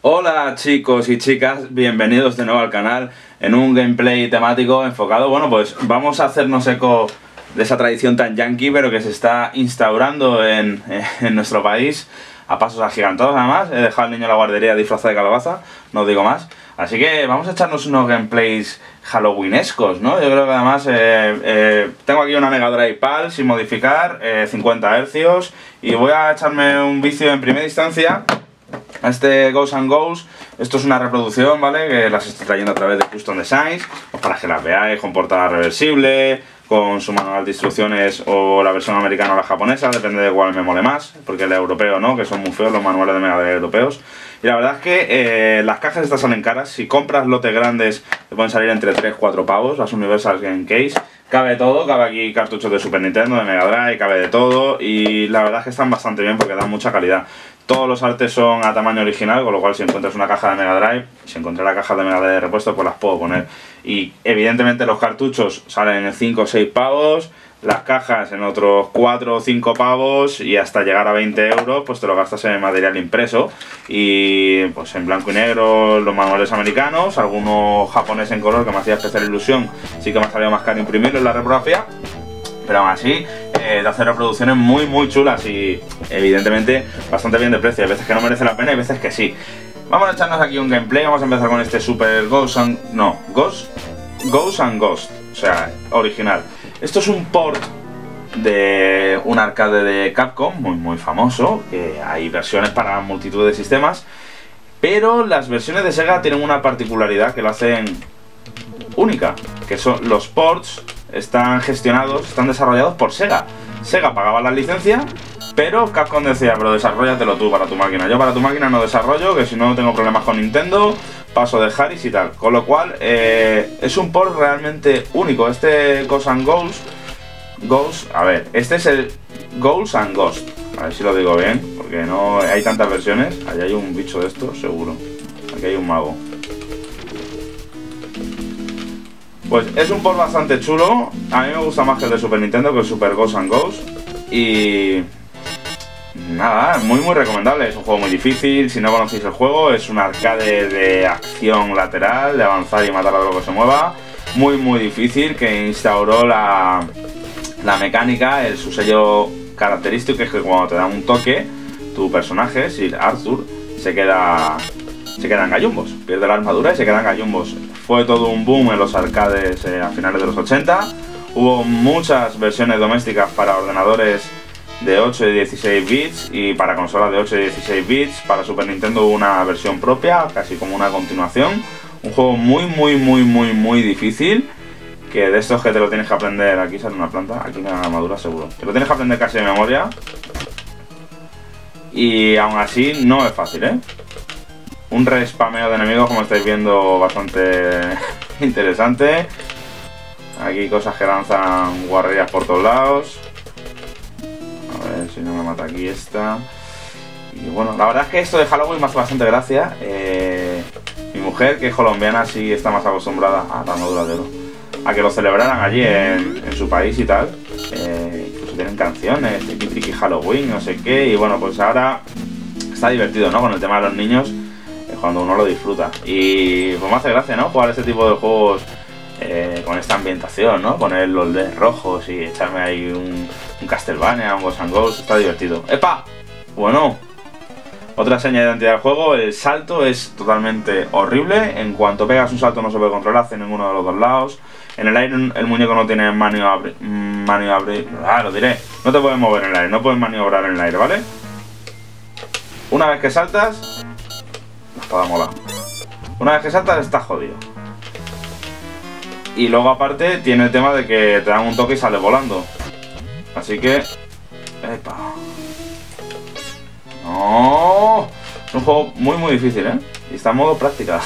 Hola chicos y chicas, bienvenidos de nuevo al canal en un gameplay temático enfocado. Bueno, pues vamos a hacernos eco de esa tradición tan yankee, pero que se está instaurando en nuestro país a pasos agigantados. Además, he dejado al niño en la guardería disfrazado de calabaza, no os digo más. Así que vamos a echarnos unos gameplays halloweenescos, ¿no? Yo creo que además tengo aquí una Mega Drive PAL sin modificar, 50 Hz, y voy a echarme un vicio en primera instancia a este Ghosts and Ghosts. Esto es una reproducción, ¿vale? Que las estoy trayendo a través de Custom Designs, pues para que las veáis con portada reversible, con su manual de instrucciones, o la versión americana o la japonesa, depende de cuál me mole más, porque el europeo no, que son muy feos los manuales de Mega Drive europeos. Y la verdad es que las cajas estas salen caras. Si compras lotes grandes te pueden salir entre 3-4 pavos, las Universal Game Case. Cabe todo, cabe aquí cartuchos de Super Nintendo, de Mega Drive, cabe de todo, y la verdad es que están bastante bien porque dan mucha calidad. Todos los artes son a tamaño original, con lo cual si encuentras una caja de Mega Drive, si encontré la caja de Mega Drive de repuesto, pues las puedo poner. Y evidentemente los cartuchos salen en 5 o 6 pavos, las cajas en otros 4 o 5 pavos, y hasta llegar a 20 euros pues te lo gastas en material impreso. Y pues en blanco y negro los manuales americanos, algunos japoneses en color que me hacía especial ilusión, sí que me ha salido más caro imprimirlo en la reprografía. Pero aún así, te hace reproducciones muy chulas y evidentemente bastante bien de precio. Hay veces que no merece la pena y veces que sí. Vamos a echarnos aquí un gameplay. Vamos a empezar con este Super Ghosts and... no, Ghosts and Ghosts, o sea, original. Esto es un port de un arcade de Capcom muy famoso, que hay versiones para multitud de sistemas, pero las versiones de Sega tienen una particularidad que lo hacen única, que son los ports. Están gestionados, están desarrollados por Sega. Sega pagaba la licencia, pero Capcom decía, pero desarróllatelo tú para tu máquina. Yo para tu máquina no desarrollo, que si no tengo problemas con Nintendo, paso de Harris y tal. Con lo cual, es un port realmente único. Este Ghosts and Ghosts, a ver, este es el Ghosts and Ghosts. A ver si lo digo bien, porque no hay tantas versiones. Allí hay un bicho de esto, seguro. Aquí hay un mago. Pues es un port bastante chulo. A mí me gusta más que el de Super Nintendo, que el Super Ghosts and Ghosts. Y nada, muy recomendable. Es un juego muy difícil. Si no conocéis el juego, es un arcade de acción lateral, de avanzar y matar a lo que se mueva. Muy difícil, que instauró la mecánica, su sello característico, que es que cuando te dan un toque, tu personaje, Sir Arthur, se queda en gallumbos, pierde la armadura y se queda en gallumbos. Fue todo un boom en los arcades a finales de los 80. Hubo muchas versiones domésticas para ordenadores de 8 y 16 bits y para consolas de 8 y 16 bits. Para Super Nintendo hubo una versión propia, casi como una continuación. Un juego muy difícil, que de estos que te lo tienes que aprender. Aquí sale una planta, aquí me dan armadura seguro. Te lo tienes que aprender casi de memoria. Y aún así no es fácil, ¿eh? Un respameo de enemigos, como estáis viendo, bastante interesante. Aquí cosas que lanzan guarrerías por todos lados. A ver si no me mata aquí esta. Y bueno, la verdad es que esto de Halloween me hace bastante gracia. Mi mujer, que es colombiana, sí está más acostumbrada a la armadura de oro, a que lo celebraran allí en su país y tal. Incluso tienen canciones, Tiki Tiki Halloween, no sé qué. Y bueno, pues ahora está divertido, ¿no? Con el tema de los niños, cuando uno lo disfruta. Y pues me hace gracia, ¿no? Jugar este tipo de juegos con esta ambientación, ¿no? Poner los LEDs rojos y echarme ahí un Castlevania, un Ghosts and Ghosts. Está divertido. ¡Epa! Bueno, otra seña de identidad del juego: el salto es totalmente horrible. En cuanto pegas un salto no se puede controlar hacia ninguno de los dos lados. En el aire el muñeco no tiene lo diré. No te puedes mover en el aire, no puedes maniobrar en el aire, ¿vale? Una vez que saltas, la espada mola. Una vez que saltas estás jodido. Y luego aparte tiene el tema de que te dan un toque y sales volando. Así que... ¡epa! ¡No! Es un juego muy difícil, ¿eh? Y está en modo práctica.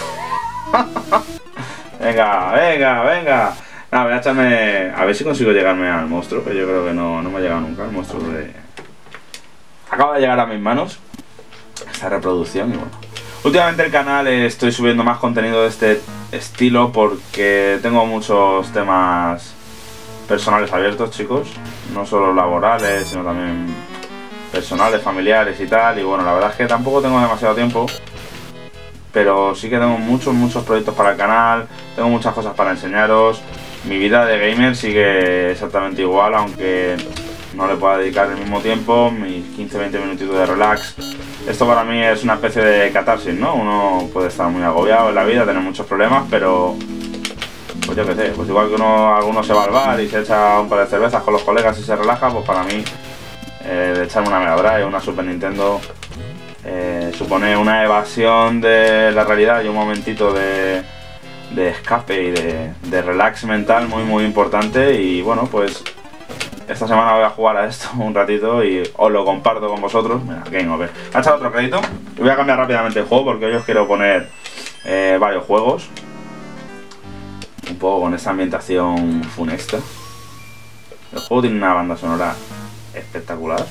Venga. Nada, voy a echarme... a ver si consigo llegarme al monstruo, que yo creo que no me ha llegado nunca el monstruo de... Acaba de llegar a mis manos esta reproducción y bueno. Últimamente el canal estoy subiendo más contenido de este estilo porque tengo muchos temas personales abiertos, chicos. No solo laborales, sino también personales, familiares y tal. Y bueno, la verdad es que tampoco tengo demasiado tiempo pero sí que tengo muchos proyectos para el canal, tengo muchas cosas para enseñaros. Mi vida de gamer sigue exactamente igual, aunque no le pueda dedicar el mismo tiempo, mis 15-20 minutitos de relax. Esto para mí es una especie de catarsis, ¿no? Uno puede estar muy agobiado en la vida, tener muchos problemas, pero pues yo qué sé, pues igual que alguno se va al bar y se echa un par de cervezas con los colegas y se relaja, pues para mí de echarme una Mega Drive, una Super Nintendo, supone una evasión de la realidad y un momentito de escape y de relax mental muy importante. Y bueno, pues esta semana voy a jugar a esto un ratito y os lo comparto con vosotros. Mira, Game Over. ¿Ha echado otro crédito? Y voy a cambiar rápidamente el juego porque hoy os quiero poner varios juegos. Un poco con esta ambientación funesta. El juego tiene una banda sonora espectacular.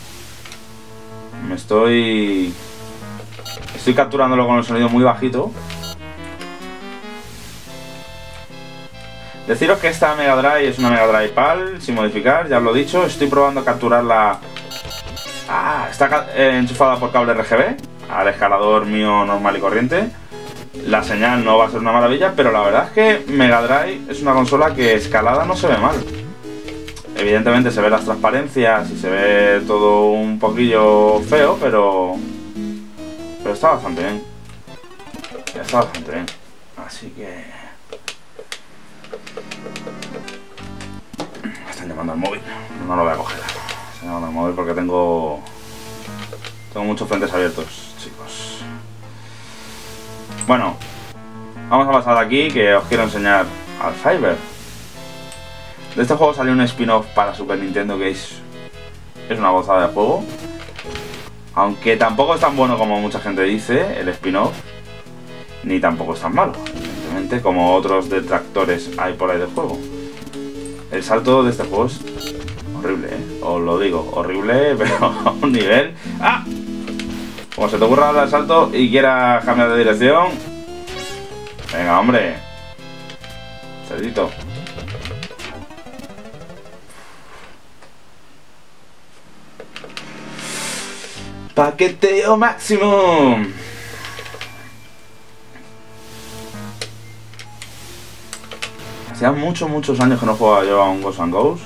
Estoy capturándolo con el sonido muy bajito. Deciros que esta Mega Drive es una Mega Drive PAL, sin modificar, ya os lo he dicho. Estoy probando a capturarla. Está enchufada por cable RGB al escalador mío normal y corriente. La señal no va a ser una maravilla, pero la verdad es que Mega Drive es una consola que escalada no se ve mal. Evidentemente se ven las transparencias y se ve todo un poquillo feo, pero está bastante bien. Está bastante bien. Así que me están llamando al móvil. No lo voy a coger. Me están llamando al móvil porque tengo muchos frentes abiertos, chicos. Bueno, vamos a pasar de aquí que os quiero enseñar al Fiber. De este juego salió un spin-off para Super Nintendo que es una gozada de juego. Aunque tampoco es tan bueno como mucha gente dice, el spin-off, ni tampoco es tan malo, evidentemente, como otros detractores hay por ahí del juego. El salto de este juego es horrible, os lo digo, horrible, pero a un nivel... ¡Ah! Como se te ocurra dar el salto y quieras cambiar de dirección... Venga, hombre. Cerdito. Paqueteo máximo. Hacía muchos años que no jugaba yo a un Ghosts and Ghosts.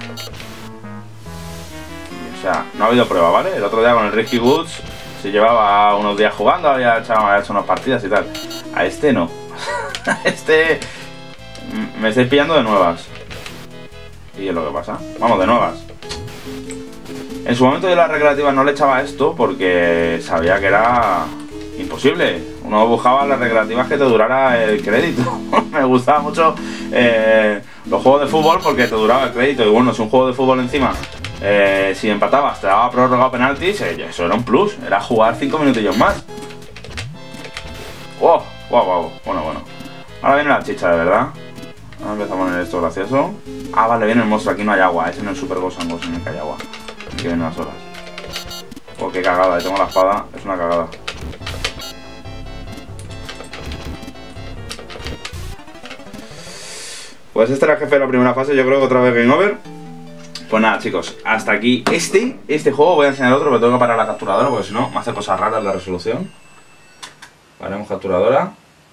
O sea, no ha habido prueba, ¿vale? El otro día con el Risky Woods se llevaba unos días jugando, había hecho unas partidas y tal. A este no. A este me estáis pillando de nuevas. Y es lo que pasa. Vamos, de nuevas. En su momento de las recreativas no le echaba esto porque sabía que era imposible. Uno buscaba las recreativas que te durara el crédito. Me gustaba mucho los juegos de fútbol porque te duraba el crédito. Y bueno, si un juego de fútbol encima, si empatabas, te daba prórroga o penaltis, eso era un plus. Era jugar 5 minutillos más. ¡Wow! Bueno. Ahora viene la chicha, de verdad. Ahora empezamos a poner esto gracioso. Ah, vale, viene el monstruo. Aquí no hay agua. Es en el Super Ghosts and Ghosts en el que hay agua. Aquí vienen las olas. Oh, qué cagada. Tengo la espada. Es una cagada. Pues este era el jefe de la primera fase. Yo creo que otra vez Game Over. Pues nada, chicos. Hasta aquí este juego. Voy a enseñar otro, pero tengo que parar la capturadora porque si no me hace cosas raras la resolución. Paremos capturadora.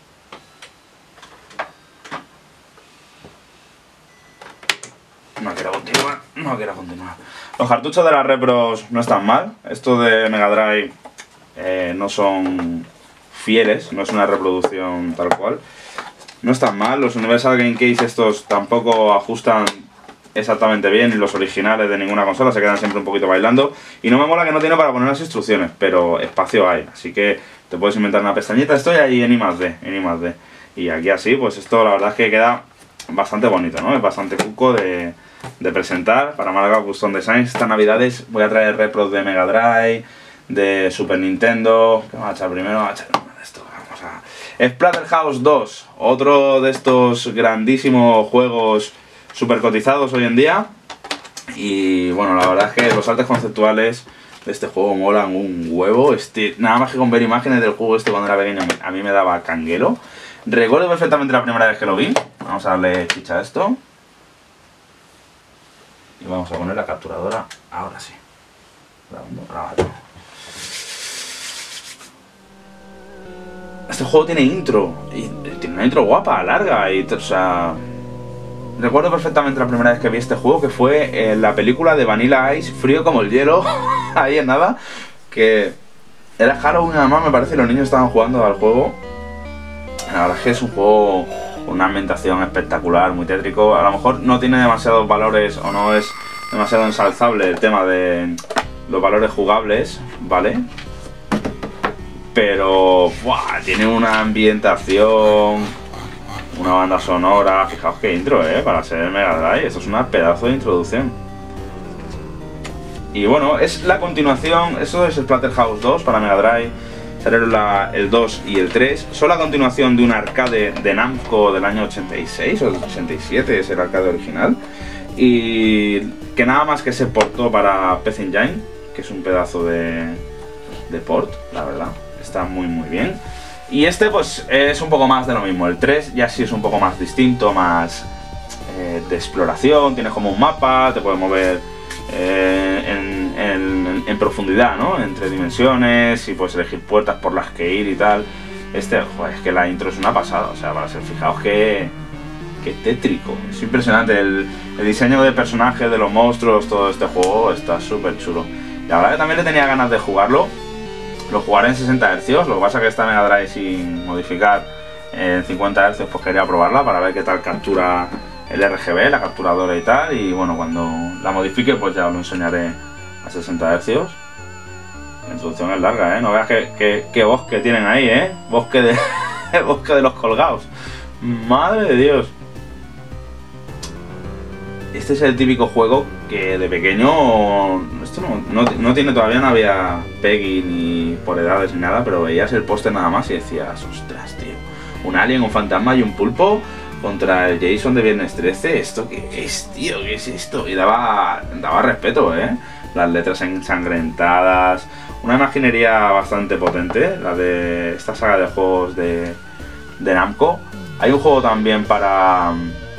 No quiero continuar. Los cartuchos de la Repros no están mal. Estos de Mega Drive no son fieles, no es una reproducción tal cual. No están mal. Los Universal Game Case estos tampoco ajustan exactamente bien, y los originales de ninguna consola se quedan siempre un poquito bailando. Y no me mola que no tiene para poner las instrucciones, pero espacio hay. Así que te puedes inventar una pestañita. Estoy ahí en I+D. Y aquí así, pues esto la verdad es que queda bastante bonito, ¿no? Es bastante cuco de presentar para Málaga Custom Design. Estas navidades voy a traer repros de Mega Drive, de Super Nintendo. ¿Qué vamos a echar primero? Vamos a echar uno de estos. Vamos a... Splatterhouse 2, otro de estos grandísimos juegos super cotizados hoy en día. Y bueno, la verdad es que los artes conceptuales de este juego molan un huevo. Nada más que con ver imágenes del juego cuando era pequeño a mí me daba canguelo. Recuerdo perfectamente la primera vez que lo vi. Vamos a darle chicha a esto. Y vamos a poner la capturadora, ahora sí. Grabando. Este juego tiene intro, y tiene una intro guapa, larga, y, o sea... Recuerdo perfectamente la primera vez que vi este juego, que fue en la película de Vanilla Ice, frío como el hielo, ahí en nada, que era Halloween además, me parece, y los niños estaban jugando al juego. La verdad es que es un juego con una ambientación espectacular, muy tétrico. A lo mejor no tiene demasiados valores o no es demasiado ensalzable el tema de los valores jugables, ¿vale? Pero ¡buah! Tiene una ambientación, una banda sonora. Fijaos qué intro, para ser Mega Drive. Esto es una pedazo de introducción. Y bueno, es la continuación. Eso es Splatterhouse 2 para Mega Drive. Salieron el 2 y el 3. Son la continuación de un arcade de Namco del año 86 o 87, es el arcade original. Y que nada más que se portó para PC Engine, que es un pedazo de port, la verdad. Está muy muy bien. Y este pues es un poco más de lo mismo. El 3 ya sí es un poco más distinto, más de exploración. Tienes como un mapa, te puedes mover en profundidad, ¿no? Entre dimensiones y puedes elegir puertas por las que ir y tal. Este, joder, es que la intro es una pasada. O sea, para ser, fijaos que tétrico. Es impresionante. El diseño de personajes, de los monstruos, todo este juego está súper chulo. Y la verdad que también le tenía ganas de jugarlo. Lo jugaré en 60 Hz, lo que pasa es que esta Mega Drive sin modificar en 50 Hz, pues quería probarla para ver qué tal captura el RGB, la capturadora y tal. Y bueno, cuando la modifique pues ya os lo enseñaré a 60 Hz. La introducción es larga, no veas qué bosque tienen ahí, bosque de los colgados. Madre de Dios. Este es el típico juego que de pequeño, esto no tiene, todavía no había Peggy ni por edades ni nada, pero veías el póster nada más y decías, ostras, tío, un alien, un fantasma y un pulpo contra el Jason de Viernes 13, ¿esto qué es, tío? ¿Qué es esto? Y daba respeto, las letras ensangrentadas, una imaginería bastante potente, la de esta saga de juegos de Namco. Hay un juego también para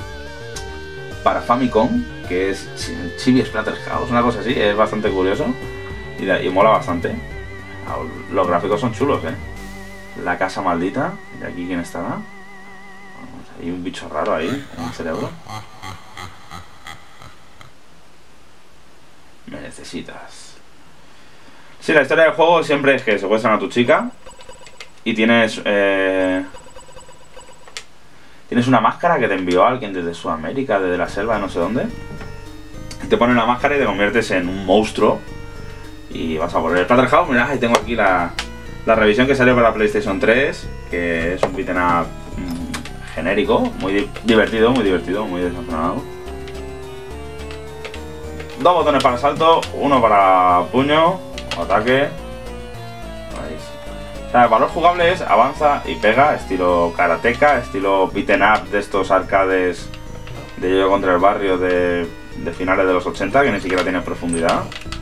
Famicom, que es Chibi Splatterhouse, una cosa así, es bastante curioso y mola bastante. Los gráficos son chulos, La casa maldita, y aquí quién estará. Hay un bicho raro ahí, en el cerebro. Me necesitas. Sí, la historia del juego siempre es que secuestran a tu chica y tienes una máscara que te envió alguien desde Sudamérica, desde la selva de no sé dónde. Te ponen la máscara y te conviertes en un monstruo. Y vas a volver. El Splatterhouse, mirad, ahí tengo aquí la revisión que salió para la PlayStation 3. Que es un beat'em up genérico. Muy divertido, muy desenfrenado. Dos botones para salto, uno para puño, ataque. O sea, el valor jugable es avanza y pega, estilo karateka, estilo beat'em up de estos arcades de Yo-Yo contra el barrio de finales de los 80, que ni siquiera tienen profundidad.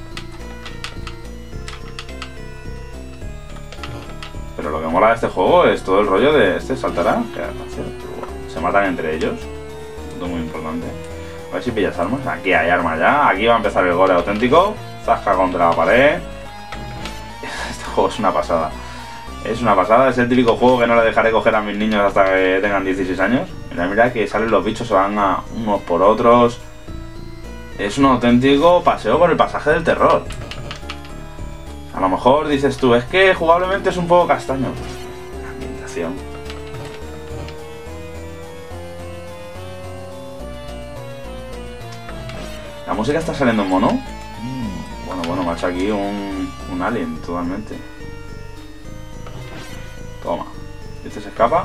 Pero lo que mola de este juego es todo el rollo de este saltará, que se matan entre ellos, punto muy importante. A ver si pillas armas, aquí hay armas ya, aquí va a empezar el gore auténtico, zasca contra la pared. Este juego es una pasada. Es una pasada, es el típico juego que no le dejaré coger a mis niños hasta que tengan 16 años. Mira que salen los bichos, se van a unos por otros. Es un auténtico paseo por el pasaje del terror. A lo mejor dices tú, es que jugablemente es un poco castaño. La ambientación. La música está saliendo en mono. Bueno, me ha hecho aquí un alien totalmente. Toma. Este se escapa.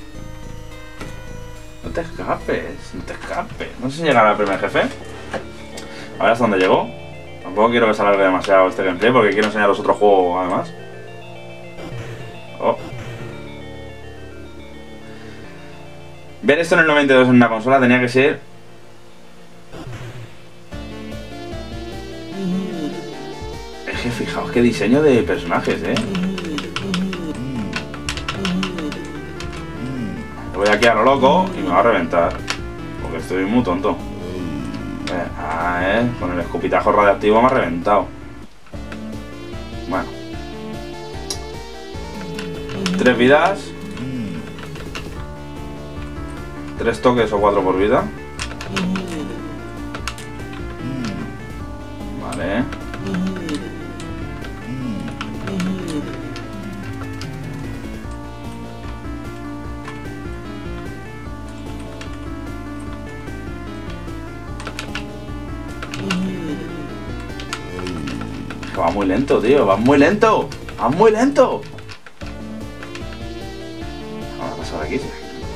No te escapes, no te escapes. No sé si llegará el primer jefe. A ver hasta dónde llegó. Tampoco quiero que se alargue demasiado este gameplay porque quiero enseñaros otro juego además. Oh. Ver esto en el 92 en una consola tenía que ser... Es que fijaos qué diseño de personajes, Voy aquí a lo loco y me va a reventar. Porque estoy muy tonto. Con el escupitajo radiactivo me ha reventado. Bueno. 3 vidas. 3 toques o 4 por vida. Vale. Va muy lento, tío, va muy lento. Va muy lento. Vamos a pasar aquí, sí.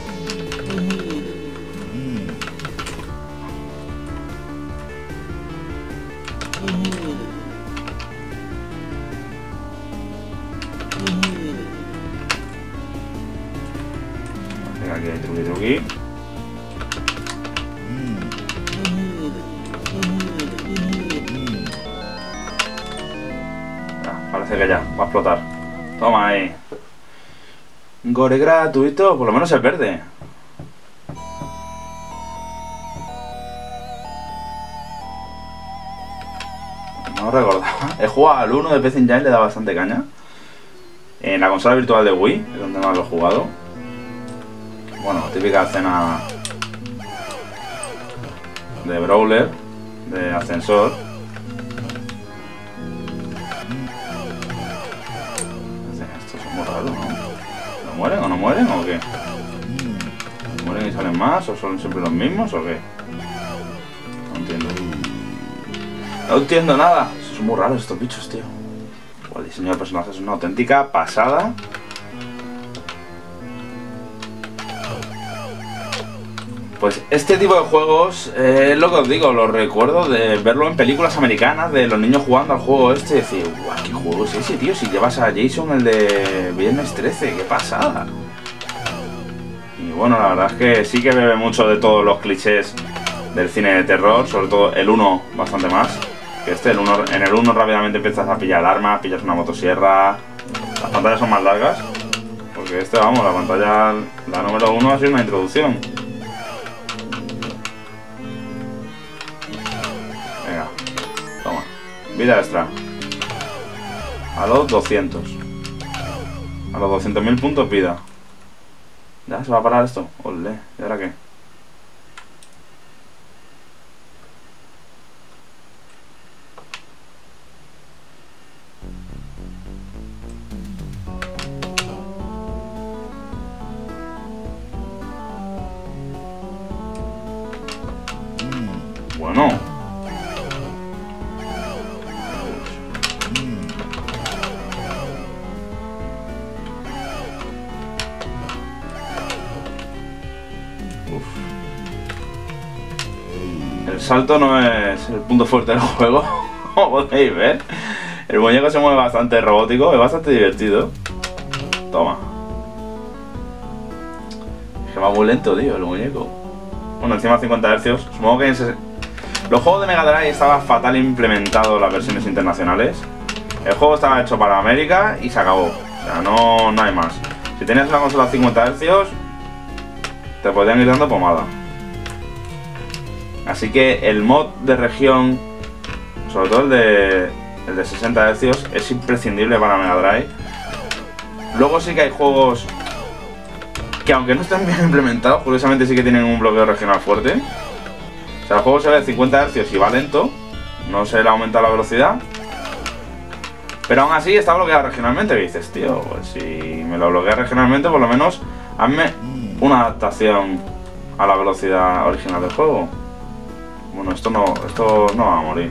Venga, aquí hay truqui. Parece que ya, va a explotar. Toma ahí. Gore gratuito, por lo menos es verde. No recordaba. He jugado al 1 de PC Engine, le da bastante caña. En la consola virtual de Wii, es donde más lo he jugado. Bueno, típica escena de brawler, de ascensor. Estos son muy raros, ¿no? ¿No mueren o no mueren o qué? ¿Mueren y salen más o son siempre los mismos o qué? No entiendo. No entiendo nada. Son muy raros estos bichos, tío. El diseño de personajes es una auténtica pasada. Pues este tipo de juegos, es lo que os digo, los recuerdo de verlo en películas americanas, de los niños jugando al juego este, y decir, guau, ¿qué juego es ese, tío? Si llevas a Jason, el de Viernes 13, qué pasada. Y bueno, la verdad es que sí que bebe mucho de todos los clichés del cine de terror, sobre todo el 1 bastante más. Que en el 1 rápidamente empiezas a pillar armas, pillas una motosierra, las pantallas son más largas, porque vamos, la pantalla, la número 1 ha sido una introducción. Venga, toma, vida extra, a los 200, a los 200.000 puntos vida. ¿Ya se va a parar esto? Olé, ¿y ahora qué? Bueno. Uf. El salto no es el punto fuerte del juego, como podéis ver. El muñeco se mueve bastante robótico, es bastante divertido. Toma. Es que va muy lento, tío, el muñeco. Bueno, encima 50 Hz. Supongo que los juegos de Mega Drive estaban fatal implementados las versiones internacionales. El juego estaba hecho para América y se acabó. O sea, no hay más. Si tenías una consola a 50 Hz, te podían ir dando pomada. Así que el mod de región, sobre todo el de 60 Hz, es imprescindible para Mega Drive. Luego sí que hay juegos que, aunque no estén bien implementados, curiosamente sí que tienen un bloqueo regional fuerte. O sea, el juego se ve a 50 Hz y va lento, no se le aumenta la velocidad, pero aún así está bloqueado regionalmente. Que dices, tío, pues si me lo bloquea regionalmente, por lo menos hazme una adaptación a la velocidad original del juego. Bueno, esto no va a morir.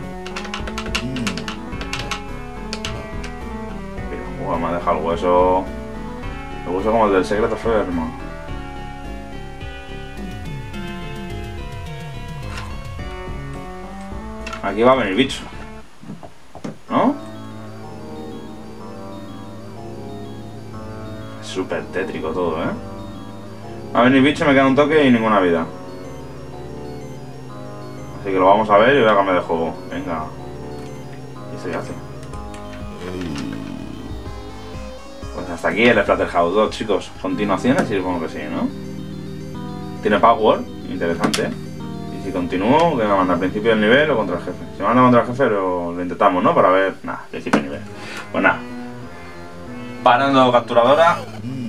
Mira, me ha dejado el hueso como el del Secret of Evermore. Aquí va a venir bicho, ¿no? Es súper tétrico todo, ¿eh? Va a venir bicho, me queda un toque y ninguna vida. Así que lo vamos a ver y voy a cambiar de juego. Venga. ¿Y se hace? Pues hasta aquí el Splatterhouse 2, chicos. Continuaciones, y supongo que sí, ¿no? Tiene power, interesante. Si continúo, que me manda al principio del nivel o contra el jefe. Si me manda contra el jefe, lo intentamos, ¿no? Para ver. Nada, principio del nivel. Pues nada. Parando capturadora.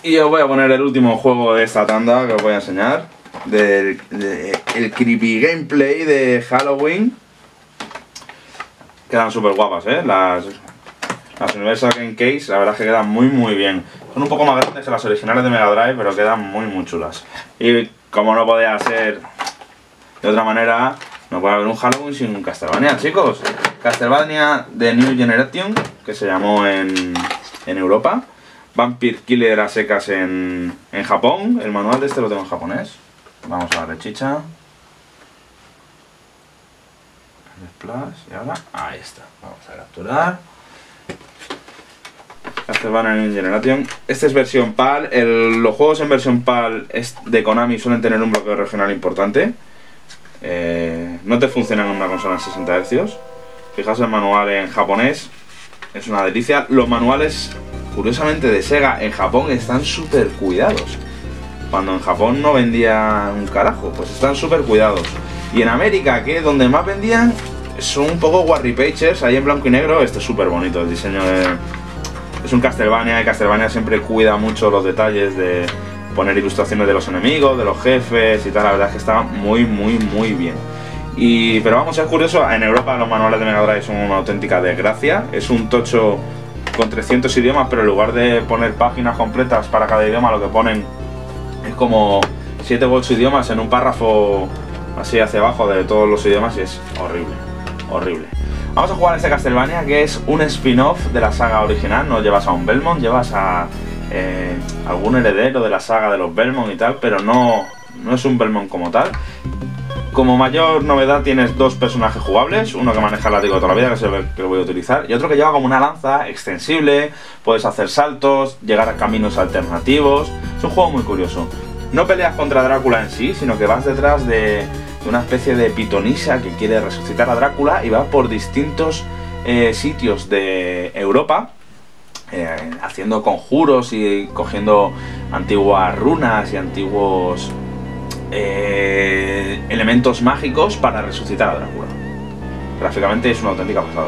Y os voy a poner el último juego de esta tanda que os voy a enseñar. El creepy gameplay de Halloween. Quedan súper guapas, las Universal Game Case, la verdad es que quedan muy bien. Son un poco más grandes que las originales de Mega Drive, pero quedan muy chulas. Y como no podía ser de otra manera, no puede haber un Halloween sin un Castlevania, chicos. Castlevania The New Generation, que se llamó en Europa. Vampire Killer a secas en Japón. El manual de este lo tengo en japonés. Vamos a darle chicha. Splash, y ahora, ahí está. Vamos a capturar. Castlevania New Generation. Este es versión PAL. Los juegos en versión PAL de Konami suelen tener un bloqueo regional importante. No te funcionan en una consola en 60 Hz. Fijaos el manual en japonés. Es una delicia. Los manuales, curiosamente, de Sega en Japón están súper cuidados. Cuando en Japón no vendían un carajo, pues están súper cuidados. Y en América, que es donde más vendían, son un poco Warry Pagers, ahí en blanco y negro. Este es súper bonito, el diseño es un Castlevania, y Castlevania siempre cuida mucho los detalles de poner ilustraciones de los enemigos, de los jefes y tal. La verdad es que está muy bien. Pero vamos, es curioso, en Europa los manuales de Mega Drive son una auténtica desgracia. Es un tocho con 300 idiomas, pero en lugar de poner páginas completas para cada idioma, lo que ponen es como 7 u 8 idiomas en un párrafo así hacia abajo de todos los idiomas, y es horrible. Vamos a jugar a este Castlevania, que es un spin-off de la saga original. No llevas a un Belmont, llevas a algún heredero de la saga de los Belmont y tal, pero no es un Belmont como tal. Como mayor novedad tienes dos personajes jugables, uno que maneja el látigo de toda la vida, que es el que lo voy a utilizar, y otro que lleva como una lanza extensible, puedes hacer saltos, llegar a caminos alternativos. Es un juego muy curioso. No peleas contra Drácula en sí, sino que vas detrás de una especie de pitonisa que quiere resucitar a Drácula, y va por distintos sitios de Europa, haciendo conjuros y cogiendo antiguas runas y antiguos elementos mágicos para resucitar a Drácula. Gráficamente es una auténtica pasada.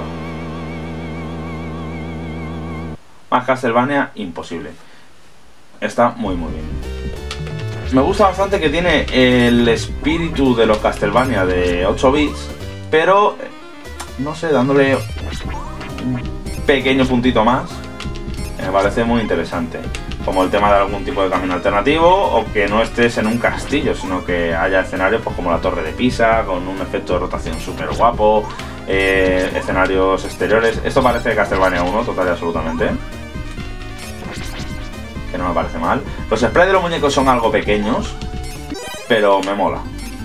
Más Castlevania, imposible. Está muy bien. Me gusta bastante que tiene el espíritu de los Castlevania de 8 bits, pero no sé, dándole un pequeño puntito más, me parece muy interesante. Como el tema de algún tipo de camino alternativo, o que no estés en un castillo, sino que haya escenarios pues como la Torre de Pisa, con un efecto de rotación súper guapo, escenarios exteriores. Esto parece Castlevania 1, total y absolutamente. Que no me parece mal. Los sprites de los muñecos son algo pequeños, pero me mola.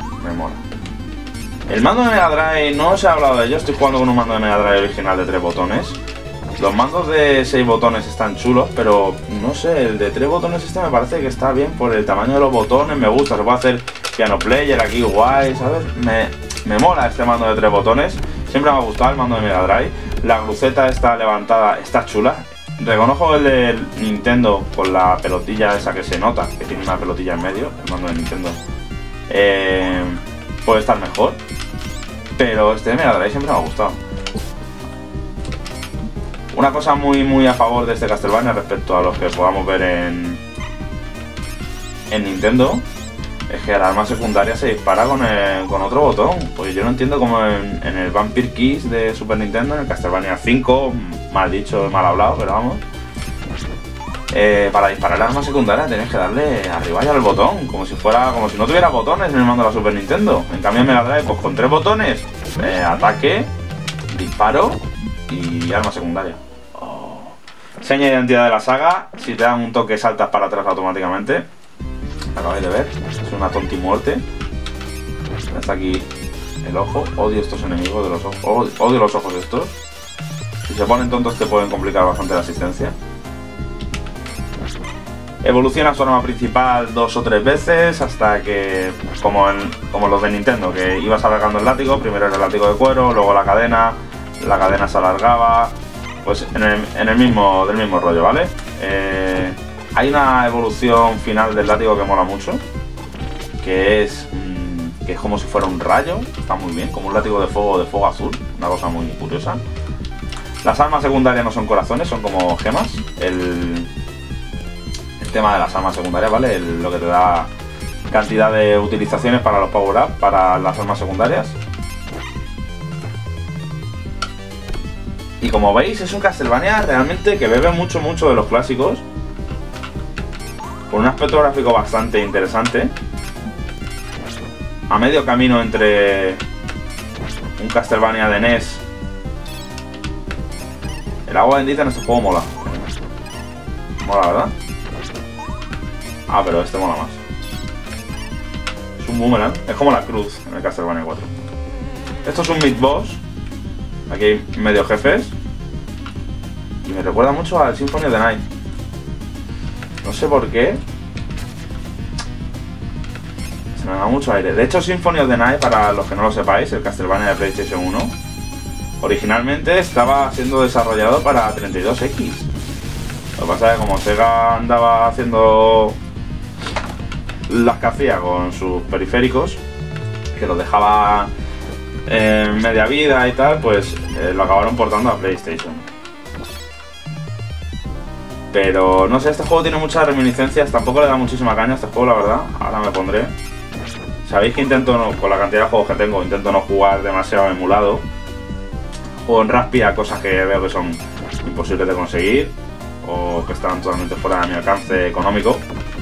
El mando de Mega Drive, no os he hablado de ello, estoy jugando con un mando de Mega Drive original de 3 botones. Los mandos de 6 botones están chulos, pero no sé, el de 3 botones este me parece que está bien por el tamaño de los botones, me gusta, se puede hacer piano player aquí guay, ¿sabes? Me mola este mando de 3 botones, siempre me ha gustado el mando de Mega Drive. La cruceta está levantada, está chula. Reconozco el de Nintendo con la pelotilla esa que se nota, que tiene una pelotilla en medio, el mando de Nintendo. Puede estar mejor, pero este de Mega Drive siempre me ha gustado. Una cosa muy a favor de este Castlevania respecto a los que podamos ver en Nintendo es que el arma secundaria se dispara con otro botón. Pues yo no entiendo cómo en el Vampire Kiss de Super Nintendo, en el Castlevania 5, mal dicho, mal hablado, pero vamos, para disparar el arma secundaria tenés que darle arriba ya al botón, como si no tuviera botones en el mando de la Super Nintendo. En cambio en Mega Drive, pues con 3 botones, ataque, disparo y arma secundaria. Seña de identidad de la saga, si te dan un toque saltas para atrás automáticamente. Acabáis de ver, es una tonti muerte. Está aquí el ojo, odio estos enemigos de los ojos, odio los ojos estos. Si se ponen tontos te pueden complicar bastante la asistencia. Evoluciona su arma principal 2 o 3 veces hasta que, como los de Nintendo, que ibas alargando el látigo, primero era el látigo de cuero, luego la cadena se alargaba, pues del mismo rollo, ¿vale? Hay una evolución final del látigo que mola mucho, que es como si fuera un rayo, está muy bien, como un látigo de fuego azul, una cosa muy curiosa. Las armas secundarias no son corazones, son como gemas. El tema de las armas secundarias, ¿vale? Lo que te da cantidad de utilizaciones para los power-up, para las armas secundarias. Y como veis, es un Castlevania realmente que bebe mucho de los clásicos. Con un aspecto gráfico bastante interesante. A medio camino entre un Castlevania de NES. El agua bendita en este juego mola. Mola, ¿verdad? Ah, pero este mola más. Es un boomerang. Es como la cruz en el Castlevania 4. Esto es un mid-boss. Aquí hay medio jefes. Y me recuerda mucho al Symphony of the Night. No sé por qué. Se me da mucho aire. De hecho, Symphony of the Night, para los que no lo sepáis, el Castlevania de PlayStation 1, originalmente estaba siendo desarrollado para 32X. Lo que pasa es que como Sega andaba haciendo las que hacía con sus periféricos, que los dejaba en media vida y tal, pues lo acabaron portando a PlayStation. Pero no sé, este juego tiene muchas reminiscencias, tampoco le da muchísima caña a este juego, la verdad. Ahora me pondré. Sabéis que intento, con la cantidad de juegos que tengo, intento no jugar demasiado emulado. Juego en Raspi a cosas que veo que son imposibles de conseguir o que están totalmente fuera de mi alcance económico.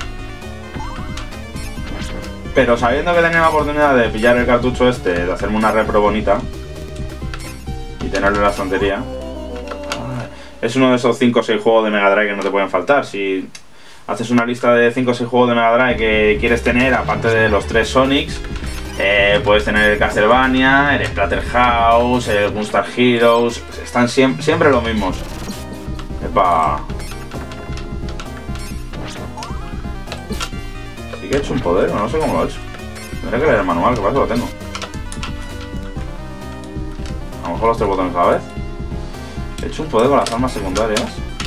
Pero sabiendo que tenía la oportunidad de pillar el cartucho este, de hacerme una repro bonita y tenerlo en la estantería, es uno de esos 5 o 6 juegos de Mega Drive que no te pueden faltar. Si haces una lista de 5 o 6 juegos de Mega Drive que quieres tener, aparte de los 3 Sonics, puedes tener el Castlevania, el Splatterhouse, el Gunstar Heroes. Están siempre los mismos. Epa. Sí que he hecho un poder, no sé cómo lo he hecho. Tendré que leer el manual, que para eso lo tengo. A lo mejor los 3 botones a la vez. He hecho un poder con las armas secundarias.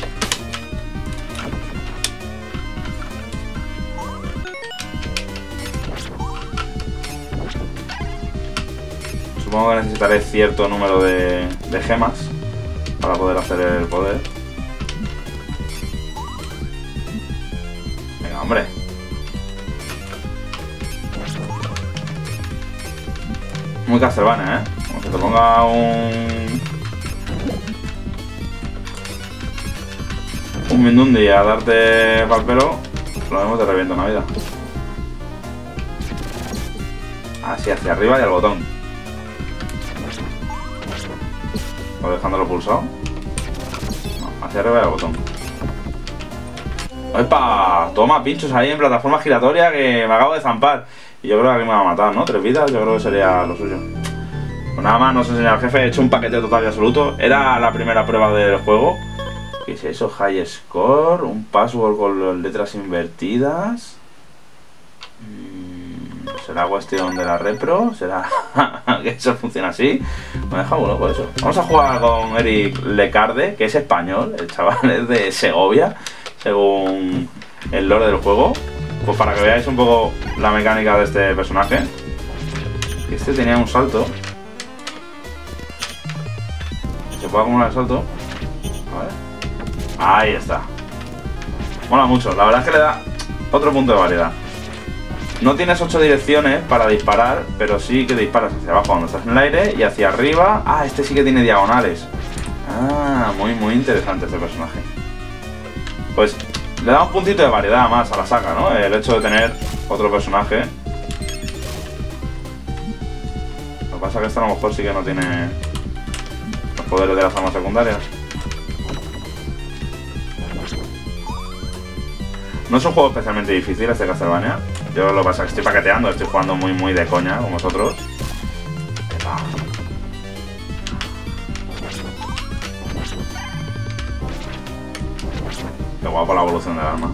Supongo que necesitaré cierto número de gemas para poder hacer el poder. Venga, hombre. Muy Castlevania, ¿eh? Como que te ponga un Mindundi a darte pa'l pelo, lo vemos de reviento una vida. Así, hacia arriba y al botón. O dejándolo pulsado. No, hacia arriba y al botón. ¡Epa! Toma pinchos ahí en plataforma giratoria que me acabo de zampar. Y yo creo que aquí me va a matar, ¿no? 3 vidas, yo creo que sería lo suyo. Pues nada más, nos enseña el jefe. He hecho un paquete total y absoluto. Era la primera prueba del juego. ¿Qué es eso? High score, un password con letras invertidas. ¿Será cuestión de la repro? ¿Será que eso funciona así? Me deja uno por eso. Vamos a jugar con Eric Lecarde, que es español. El chaval es de Segovia, según el lore del juego. Pues para que veáis un poco la mecánica de este personaje. Este tenía un salto. ¿Se puede acumular el salto? A ver. Ahí está. Mola mucho. La verdad es que le da otro punto de variedad. No tienes 8 direcciones para disparar, pero sí que disparas hacia abajo cuando estás en el aire y hacia arriba. Ah, este sí que tiene diagonales. Ah, muy interesante este personaje. Pues le da un puntito de variedad más a la saga, ¿no? El hecho de tener otro personaje. Lo que pasa es que este a lo mejor sí que no tiene los poderes de las armas secundarias. No es un juego especialmente difícil este Castlevania. Yo lo que pasa es que estoy paqueteando, estoy jugando muy de coña con vosotros. Qué guapo la evolución del arma.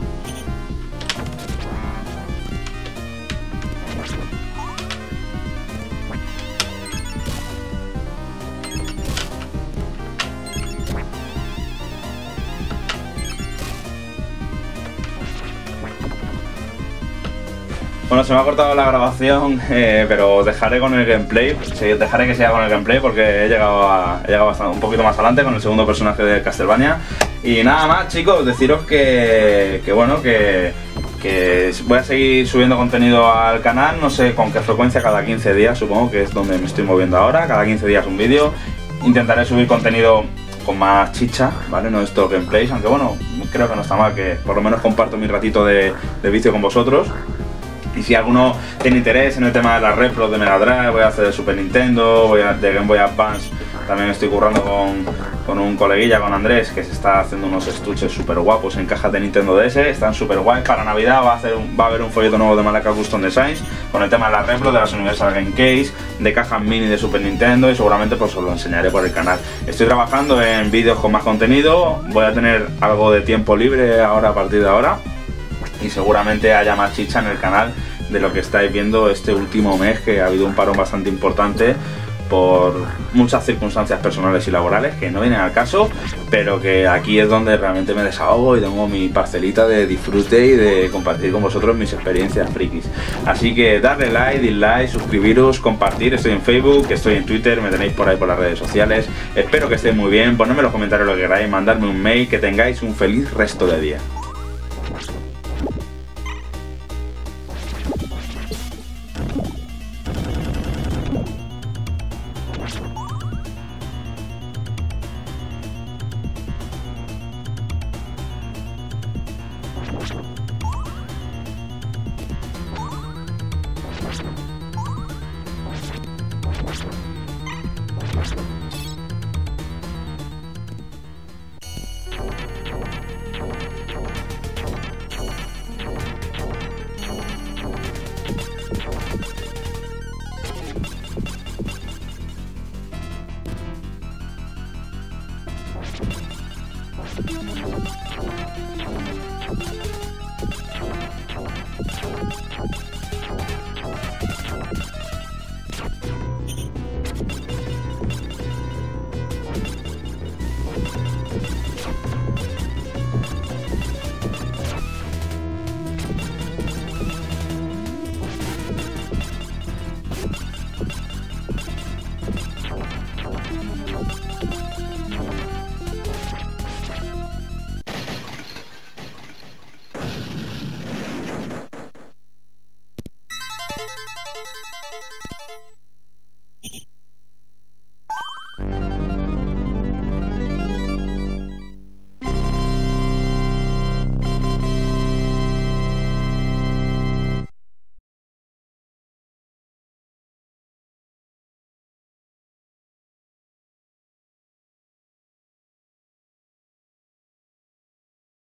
Bueno, se me ha cortado la grabación, pero os dejaré con el gameplay. Sí, dejaré que siga con el gameplay porque he llegado bastante, un poquito más adelante con el segundo personaje de Castlevania. Y nada más, chicos, deciros que voy a seguir subiendo contenido al canal, no sé con qué frecuencia, cada 15 días supongo que es donde me estoy moviendo ahora, cada 15 días un vídeo. Intentaré subir contenido con más chicha, ¿vale? No estos gameplays, aunque bueno, creo que no está mal que por lo menos comparto mi ratito de vicio con vosotros. Y si alguno tiene interés en el tema de las repros de Mega Drive, voy a hacer de Super Nintendo, de Game Boy Advance, también estoy currando con un coleguilla, con Andrés, que se está haciendo unos estuches súper guapos en cajas de Nintendo DS, están súper guays. Para Navidad va a haber un folleto nuevo de Malaca Custom Designs, con el tema de las repros, de las Universal Game Case, de cajas mini de Super Nintendo, y seguramente pues os lo enseñaré por el canal. Estoy trabajando en vídeos con más contenido, voy a tener algo de tiempo libre ahora a partir de ahora, y seguramente haya más chicha en el canal de lo que estáis viendo este último mes, que ha habido un parón bastante importante por muchas circunstancias personales y laborales que no vienen al caso, pero que aquí es donde realmente me desahogo y tengo mi parcelita de disfrute y de compartir con vosotros mis experiencias frikis. Así que darle like, dislike, suscribiros, compartir. Estoy en Facebook, estoy en Twitter, me tenéis por ahí por las redes sociales. Espero que estéis muy bien, ponedme en los comentarios lo que queráis, mandarme un mail, que tengáis un feliz resto de día.